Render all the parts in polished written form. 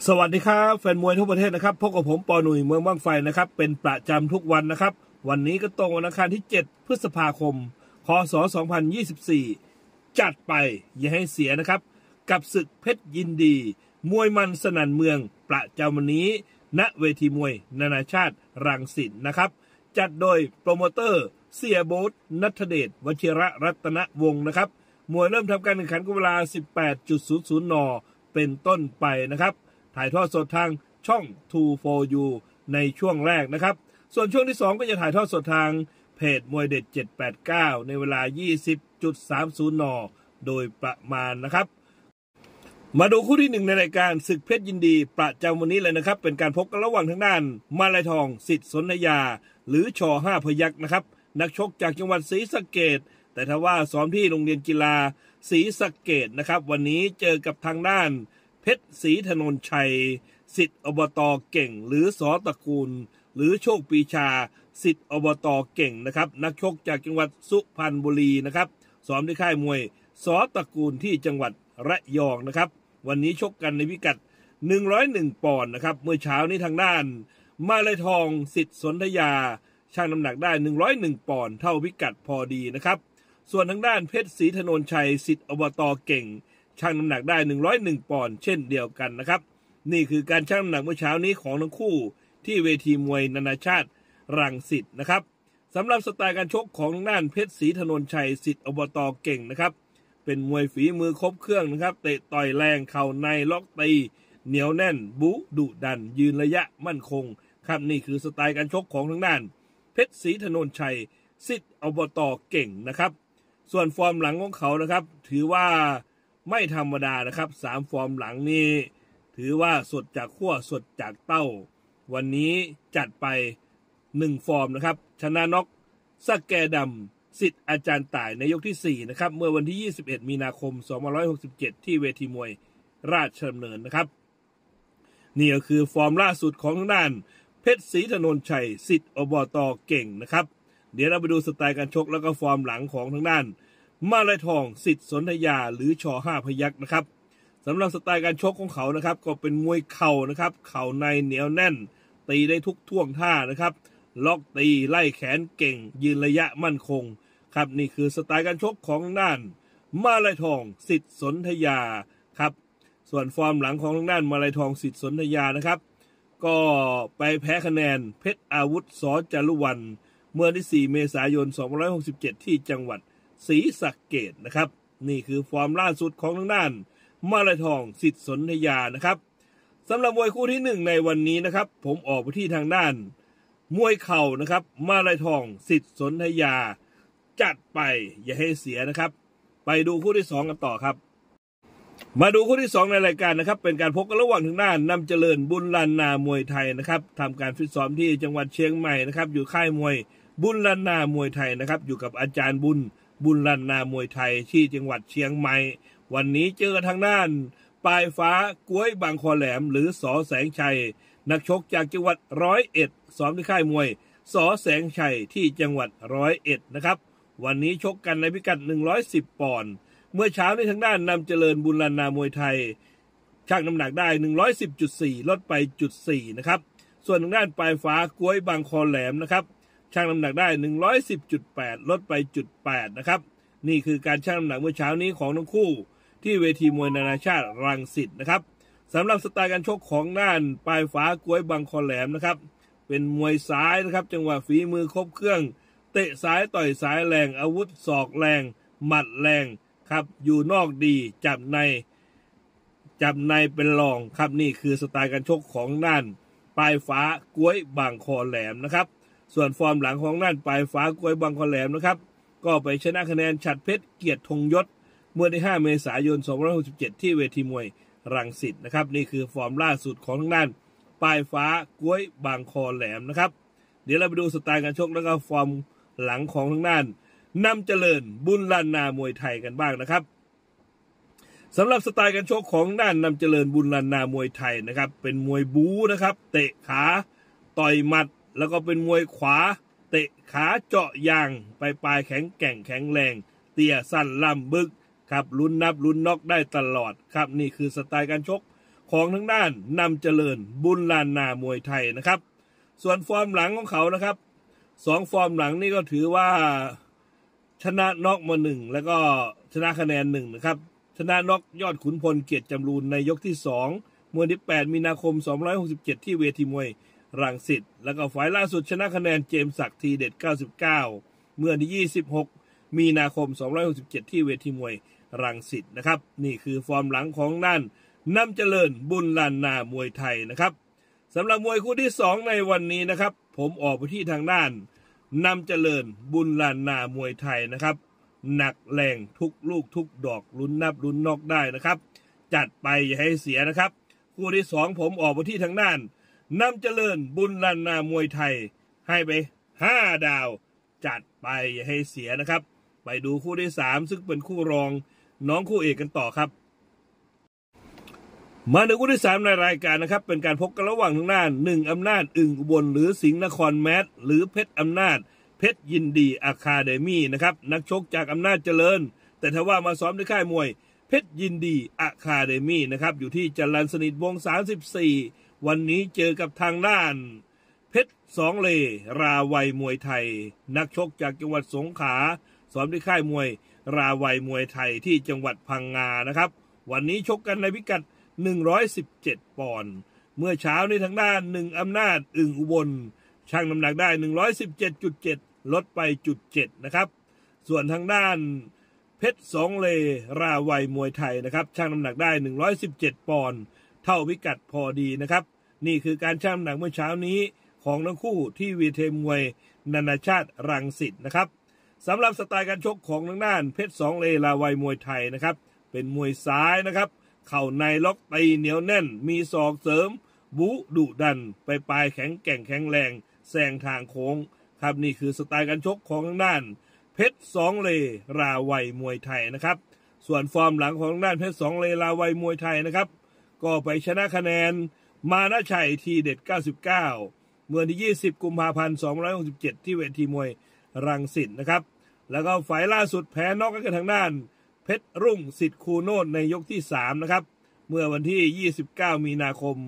สวัสดีครับแฟนมวยทั่วประเทศนะครับพบกับผมปอหนุ่ยเมืองบ้างไฟนะครับเป็นประจำทุกวันนะครับวันนี้ก็ตรงวันอังคารที่7พฤษภาคมพศ2024จัดไปอย่าให้เสียนะครับกับศึกเพชรยินดีมวยมันสนั่นเมืองประจำวันนี้ณเวทีมวยนานาชาติรังสิตนะครับจัดโดยโปรโมเตอร์เสียโบ๊ทณัฐเดชวชิระรัตนวงศ์นะครับมวยเริ่มทำการแข่งขันกันเวลา 18.00 น.เป็นต้นไปนะครับถ่ายทอดสดทางช่อง 2 4U ในช่วงแรกนะครับส่วนช่วงที่2ก็จะถ่ายทอดสดทางเพจมวยเด็ด789ในเวลา 20.30 น.โดยประมาณนะครับมาดูคู่ที่1ในรายการศึกเพชรยินดีประจำวันนี้เลยนะครับเป็นการพบกันระหว่างทางด้านมาลัยทองสิทธิ์สนธยาหรือช5พยัคฆ์นะครับนักชกจากจังหวัดศรีสะเกษแต่ถ้าว่าซ้อมที่โรงเรียนกีฬาศรีสะเกษนะครับวันนี้เจอกับทางด้านเพชรศรีถนนชัยสิทธิ์อบต.เก่งหรือสอตระกูลหรือโชคปีชาสิทธิ์อบต.เก่งนะครับนักชกจากจังหวัดสุพรรณบุรีนะครับซ้อมที่ค่ายมวยสอตระกูลที่จังหวัดระยองนะครับวันนี้ชกกันในพิกัด101ปอนด์นะครับเมื่อเช้านี้ทางด้านมาลัยทองสิทธิ์สนธยาชั่งน้ำหนักได้101ปอนด์เท่าพิกัดพอดีนะครับส่วนทางด้านเพชรศรีถนนชัยสิทธิ์อบต.เก่งชั่งน้ำหนักได้101ปอนด์เช่นเดียวกันนะครับนี่คือการชั่งน้ำหนักเมื่อเช้านี้ของทั้งคู่ที่เวทีมวยนานาชาติรังสิตนะครับสำหรับสไตล์การชกของทางด้านเพชรศรีถนนชัยสิทธิ์อบต.เก่งนะครับเป็นมวยฝีมือครบเครื่องนะครับเตะต่อยแรงเข่าในล็อกตีเหนียวแน่นบุดุดันยืนระยะมั่นคงครับนี่คือสไตล์การชกของทางด้านเพชรศรีถนนชัยสิทธิ์อบต.เก่งนะครับส่วนฟอร์มหลังของเขานะครับถือว่าไม่ธรรมดานะครับ3ฟอร์มหลังนี้ถือว่าสดจากขั้วสดจากเต้าวันนี้จัดไป1ฟอร์มนะครับชนะน็อกสแกดำสิทธิ์อาจารย์ต่ายในยกที่4นะครับเมื่อวันที่21มีนาคม2567ที่เวทีมวยราชดำเนินนะครับนี่ก็คือฟอร์มล่าสุดของทางด้านเพชรศรีถนนชัยสิทธิ์อบต.เก่งนะครับเดี๋ยวเราไปดูสไตล์การชกแล้วก็ฟอร์มหลังของทางด้านมาลัยทองสิทธิ์สนธยาหรือช5พยัคฆ์นะครับสำหรับสไตล์การชกของเขานะครับก็เป็นมวยเข่านะครับเข่าในเหนียวแน่นตีได้ทุกท่วงท่านะครับล็อกตีไล่แขนเก่งยืนระยะมั่นคงครับนี่คือสไตล์การชกของทางด้านมาลัยทองสิทธิ์สนธยาครับส่วนฟอร์มหลังของทางด้านมาลัยทองสิทธิ์สนธยานะครับก็ไปแพ้คะแนนเพชรอาวุธสจารุวรรณเมื่อที่4เมษายน2567ที่จังหวัดศรีสะเกษนะครับนี่คือฟอร์มล่าสุดของทางด้านมาลัยทองสิทธิ์สนธยานะครับสำหรับมวยคู่ที่1ในวันนี้นะครับผมออกไปที่ทางด้านมวยเข่านะครับมาลัยทองสิทธิ์สนธยาจัดไปอย่าให้เสียนะครับไปดูคู่ที่2กันต่อครับมาดูคู่ที่2ในรายการนะครับเป็นการพบกันระหว่างทางด้านนำเจริญบุญลันนามวยไทยนะครับทำการฟิตซ้อมที่จังหวัดเชียงใหม่นะครับอยู่ค่ายมวยบุญลันนามวยไทยนะครับอยู่กับอาจารย์บุญลันนามวยไทยที่จังหวัดเชียงใหม่วันนี้เจอทางด้านปลายฟ้ากล้วยบางคอแหลมหรือสอแสงชัยนักชกจากจังหวัด101ซ้อมที่ค่ายมวยสอแสงชัยที่จังหวัด101นะครับวันนี้ชกกันในพิกัด110ปอนด์เมื่อเช้าในทางด้านนำเจริญบุญลันนามวยไทยชั่งน้ำหนักได้110.4ลดไป0.4นะครับส่วนทางด้านปลายฟ้ากล้วยบางคอแหลมนะครับชั่งน้ำหนักได้110.8ลดไป0.8นะครับนี่คือการชั่งน้ำหนักเมื่อเช้านี้ของทั้งคู่ที่เวทีมวยนานาชาติรังสิตนะครับสำหรับสไตล์การชกของด้านปลายฟ้ากล้วยบางคอแหลมนะครับเป็นมวยซ้ายนะครับจังหวะฝีมือครบเครื่องเตะซ้ายต่อยซ้ายแรงอาวุธศอกแรงหมัดแรงครับอยู่นอกดีจับในเป็นรองครับนี่คือสไตล์การชกของด้านปลายฟ้ากล้วยบางคอแหลมนะครับส่วนฟอร์มหลังของด้านปลายฟ้ากล้วยบางคอแหลมนะครับก็ไปชนะคะแนนฉัตรเพชรเกียรติธงยศเมื่อ5เมษายน2567ที่เวทีมวยรังสิตนะครับนี่คือฟอร์มล่าสุดของทางด้านปลายฟ้ากล้วยบางคอแหลมนะครับเดี๋ยวเราไปดูสไตล์การชกแล้วก็ฟอร์มหลังของทางด้านนำเจริญบุญลันนามวยไทยกันบ้างนะครับสำหรับสไตล์การชกของด้านนำเจริญบุญลันนามวยไทยนะครับเป็นมวยบู๊นะครับเตะขาต่อยหมัดแล้วก็เป็นมวยขวาเตะขาเจาะยางปลายแข็งแกร่งแข็งแรงเตี้ยสั้นล่ำบึกครับลุ้นนับลุ้นน็อกได้ตลอดครับนี่คือสไตล์การชกของทั้งด้านนำเจริญบุญลานนามวยไทยนะครับส่วนฟอร์มหลังของเขานะครับ2 ฟอร์มหลังนี่ก็ถือว่าชนะน็อกมา1แล้วก็ชนะคะแนน1นะครับชนะน็อกยอดขุนพลเกียรติจำรูนในยกที่2เมื่อที่8มีนาคม2567ที่เวทีมวยรังสิตแล้วก็ฝ่ายล่าสุดชนะคะแนนเจมส์ศักดิ์ทีเด็ด99เมื่อที่26มีนาคม2567ที่เวทีมวยรังสิตนะครับนี่คือฟอร์มหลังของด้านนำเจริญบุญลานนามวยไทยนะครับสำหรับมวยคู่ที่2ในวันนี้นะครับผมออกไปที่ทางด้านนำเจริญบุญลานนามวยไทยนะครับหนักแรงทุกลูกทุกดอกลุ้นนับลุ้นนอกได้นะครับจัดไปอย่าให้เสียนะครับคู่ที่2ผมออกไปที่ทางด้านนำเจริญบุญลานนามวยไทยให้ไป5 ดาวจัดไปอย่าให้เสียนะครับไปดูคู่ที่3ซึ่งเป็นคู่รองน้องคู่เอกกันต่อครับมาถึงคู่ที่3ในรายการนะครับเป็นการพบกันระหว่างทางด้าน1อำนาจอึ่งอุบลหรือสิงห์นครแมทหรือเพชรอำนาจเพชรยินดีอะคาเดมี่นะครับนักชกจากอำนาจเจริญแต่ถ้าว่ามาซ้อมในค่ายมวยเพชรยินดีอะคาเดมี่นะครับอยู่ที่จรัญสนิทวงศ์34วันนี้เจอกับทางด้านเพชร2เลราวัยมวยไทยนักชกจากจังหวัดสงขลาซ้อมในค่ายมวยราวัยมวยไทยที่จังหวัดพังงานะครับวันนี้ชกกันในพิกัด117 ปอนด์เมื่อเช้านี้ทางด้าน1อำนาจอึ่งอุบลชั่งน้ำหนักได้ 117.7 ลดไป0.7นะครับส่วนทางด้านเพชร2เลราวัยมวยไทยนะครับชั่งน้ำหนักได้117 ปอนด์เท่าพิกัดพอดีนะครับนี่คือการชั่งน้ำหนักเมื่อเช้านี้ของทั้งคู่ที่เวทีมวยนานาชาติรังสิตนะครับสำหรับสไตล์การชกของทางด้านเพชร2เลราวัยมวยไทยนะครับเป็นมวยซ้ายนะครับเข่าในล็อกตีเหนียวแน่นมีศอกเสริมบุดุดันไปปลายแข็งแกร่งแข็งแรงแซงทางโค้งครับนี่คือสไตล์การชกของทางด้านเพชร2เลราวัยมวยไทยนะครับส่วนฟอร์มหลังของทางด้านเพชร2เลราวัยมวยไทยนะครับก็ไปชนะคะแนนมานะชัยทีเด็ด99เมื่อที่20กุมภาพันธ์2567ที่เวทีมวยรังสิตนะครับแล้วก็ฝ่ายล่าสุดแพ้น็อกกันทางด้านเพชรรุ่งสิทธิ์คูโนดในยกที่3นะครับเมื่อวันที่29มีนาคม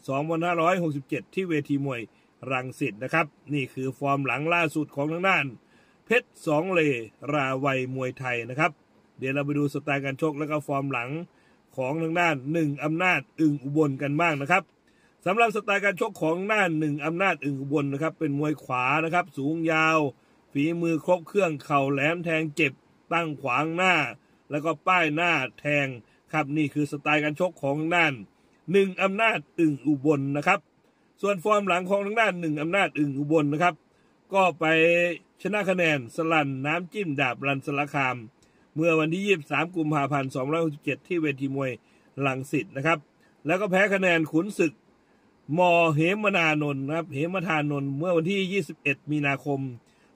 2567ที่เวทีมวยรังสิตนะครับนี่คือฟอร์มหลังล่าสุดของทางด้านเพชร2เลราวัยมวยไทยนะครับเดี๋ยวเราไปดูสไตล์การชกและก็ฟอร์มหลังของทางด้าน1อำนาจอึ่งอุบลกันบ้างนะครับสำหรับสไตล์การชกของด้าน1อำนาจอึ่งอุบลนะครับเป็นมวยขวานะครับสูงยาวฝีมือครบเครื่องเข่าแหลมแทงเจ็บตั้งขวางหน้าแล้วก็ป้ายหน้าแทงครับนี่คือสไตล์การชกของทางด้าน1อำนาจอึ่งอุบลนะครับส่วนฟอร์มหลังของทางด้าน1อำนาจอึ่งอุบลนะครับก็ไปชนะคะแนนสลันน้ำจิ้มดาบรันสารคามเมื่อวันที่23กุมภาพันธ์2567ที่เวทีมวยรังสิตนะครับแล้วก็แพ้คะแนนขุนศึกมเหมนานนท์นะครับเหมทานนท์เมื่อวันที่21มีนาคม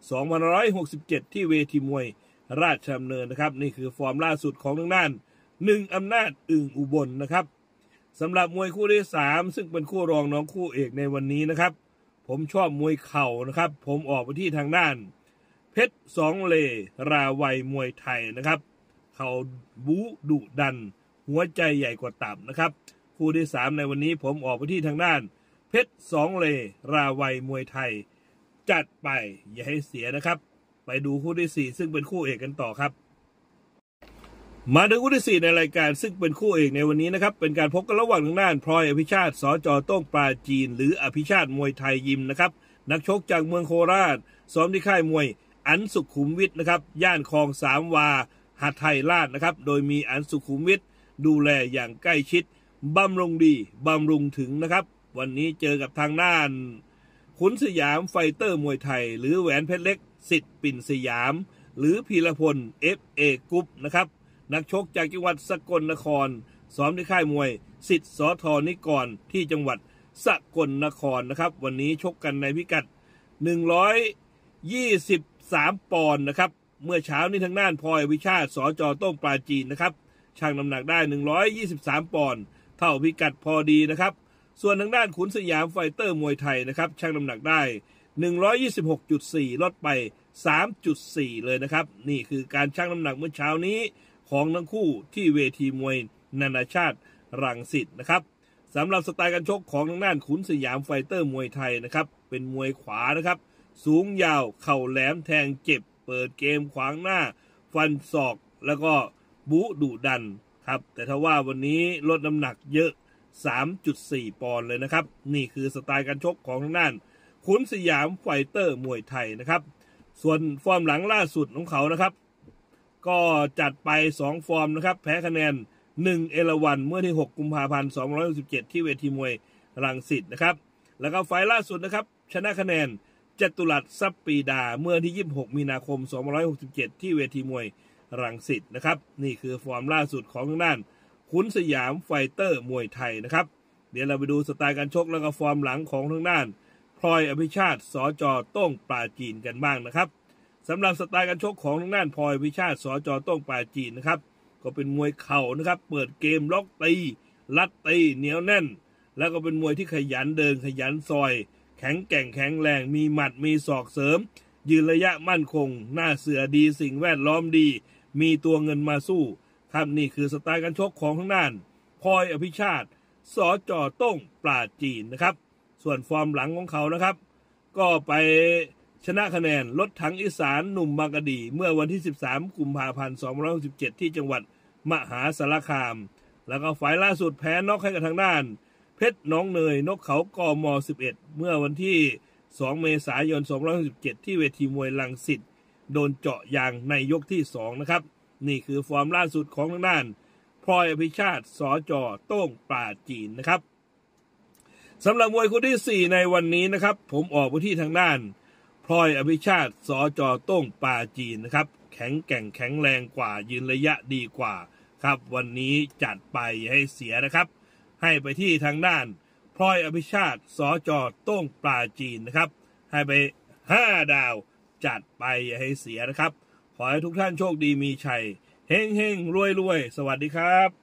2567ที่เวทีมวยราชดำเนินนะครับนี่คือฟอร์มล่าสุดของทางด้าน1อำนาจอึ่งอุบลนะครับสำหรับมวยคู่ที่3ซึ่งเป็นคู่รองน้องคู่เอกในวันนี้นะครับผมชอบมวยเข่านะครับผมออกไปที่ทางด้านเพชร2เลราวัยมวยไทยนะครับเข่าบู๊ดุดันหัวใจใหญ่กว่าตับนะครับคู่ที่3ในวันนี้ผมออกไปที่ทางด้านเพชร2เลราวัยมวยไทยจัดไปอย่าให้เสียนะครับไปดูคู่ที่4ซึ่งเป็นคู่เอกกันต่อครับมาถึงคู่ที่4ในรายการซึ่งเป็นคู่เอกในวันนี้นะครับเป็นการพบกันระหว่างทางด้านพลอยอภิชาติสจ.โต้งปลาจีนหรืออภิชาติมวยไทยยิมนะครับนักชกจากเมืองโคราชซ้อมที่ค่ายมวยอันสุขุมวิทนะครับย่านคลอง3วาหาดไทยลาดนะครับโดยมีอันสุขุมวิทดูแลอย่างใกล้ชิดบำรุงดีบำรุงถึงนะครับวันนี้เจอกับทางด้านขุนสยามไฟเตอร์มวยไทยหรือแหวนเพชรเล็กสิทธิ์ปิ่นสยามหรือพีรพล FA กรุ๊ปนะครับนักชกจากจังหวัดสกลนครซ้อมที่ค่ายมวยสิทธิ์สทนิกรที่จังหวัดสกลนครนะครับวันนี้ชกกันในพิกัด123 ปอนด์นะครับเมื่อเช้านี้ทางด้านพลอยวิชาติสจ.โต้งปลาจีนนะครับชั่งน้ำหนักได้123 ปอนด์เท่าพิกัดพอดีนะครับส่วนทางด้านขุนสยามไฟเตอร์มวยไทยนะครับชั่งน้ำหนักได้126.4 ลดไป 3.4 เลยนะครับนี่คือการชั่งน้ำหนักเมื่อเช้านี้ของทั้งคู่ที่เวทีมวยนานาชาติรังสิตนะครับสำหรับสไตล์การชกของทางด้านขุนสยามไฟเตอร์มวยไทยนะครับเป็นมวยขวานะครับสูงยาวเข่าแหลมแทงเจ็บเปิดเกมขวางหน้าฟันศอกแล้วก็บู๊ดุดันครับแต่ถ้าว่าวันนี้ลดน้ำหนักเยอะ 3.4 ปอนด์เลยนะครับนี่คือสไตล์การชกของทางด้านขุนสยามไฟเตอร์มวยไทยนะครับส่วนฟอร์มหลังล่าสุดของเขานะครับก็จัดไป2ฟอร์มนะครับแพ้คะแนน1 เอราวัณเมื่อที่6 กุมภาพันธ์ 2567ที่เวทีมวยรังสิตนะครับแล้วก็ไฟล์ล่าสุดนะครับชนะคะแนนจตุรัสทรัพย์ปรีดาเมื่อที่26 มีนาคม 2567ที่เวทีมวยรังสิตนะครับนี่คือฟอร์มล่าสุดของทางด้านขุนสยามไฟเตอร์มวยไทยนะครับเดี๋ยวเราไปดูสไตล์การชกแล้วก็ฟอร์มหลังของทางด้านพลอยอภิชาติสจ.โต้งปราจีนกันบ้างนะครับสำหรับสไตล์การชกของทางด้านพลอยอภิชาติสจ.โต้งปราจีนนะครับก็เป็นมวยเข่านะครับเปิดเกมล็อกตีลัดตีเหนียวแน่นแล้วก็เป็นมวยที่ขยันเดินขยันซอยแข็งแกร่งแข็งแรงมีหมัดมีศอกเสริมยืนระยะมั่นคงหน้าเสือดีสิ่งแวดล้อมดีมีตัวเงินมาสู้ครับนี่คือสไตล์การชกของทางด้านพลอยอภิชาติสจ.โต้งปราจีนนะครับส่วนฟอร์มหลังของเขานะครับก็ไปชนะคะแนนรถถังอีสานหนุ่มบางกะดีเมื่อวันที่13 กุมภาพันธ์ 2567ที่จังหวัดมหาสารคามแล้วก็ฝ่ายล่าสุดแพ้น็อกให้กับทางด้านเพชรน้องเนยนกเขากม11เมื่อวันที่2 เมษายน 2567ที่เวทีมวยรังสิตโดนเจาะยางในยกที่2นะครับนี่คือฟอร์มล่าสุดของทางด้านพลอยอภิชาติสจ.โต้งปราจีนนะครับสำหรับมวยคู่ที่4ในวันนี้นะครับผมออกไปที่ทางด้านพลอยอภิชาติสจ.โต้งปราจีนนะครับแข็งแกร่งแข็งแรงกว่ายืนระยะดีกว่าครับวันนี้จัดไปให้เสียนะครับให้ไปที่ทางด้านพลอยอภิชาติสจ.โต้งปราจีนนะครับให้ไป5 ดาวจัดไปให้เสียนะครับขอให้ทุกท่านโชคดีมีชัยเฮงเฮงรวยรวยสวัสดีครับ